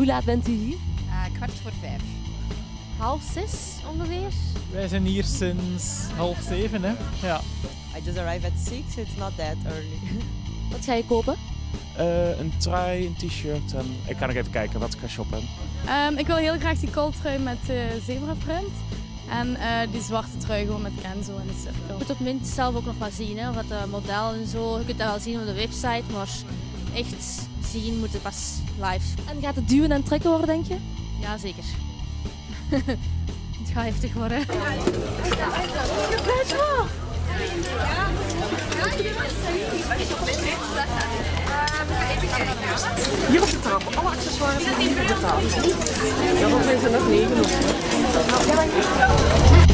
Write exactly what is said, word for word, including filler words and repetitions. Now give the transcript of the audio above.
Hoe laat bent u hier? Uh, kwart voor vijf. Half zes ongeveer? Wij zijn hier sinds half zeven, hè? Ja. I just arrived at six, so it's not that early. Wat ga je kopen? Uh, een trui, een t-shirt en ik ga nog even kijken wat ik ga shoppen. Um, ik wil heel graag die kooltrui met uh, zebraprint. En uh, die zwarte trui gewoon met Kenzo en de cirkel. Je moet op het moment zelf ook nog maar zien, hè, wat het model en zo. Je kunt dat wel zien op de website, maar echt zien moet het pas live. En gaat het duwen en trekken worden, denk je? Ja, zeker. Het gaat heftig worden. Hier op de trap, alle accessoires zijn hier betaald. Ja, dan zijn ze nog negen of zo.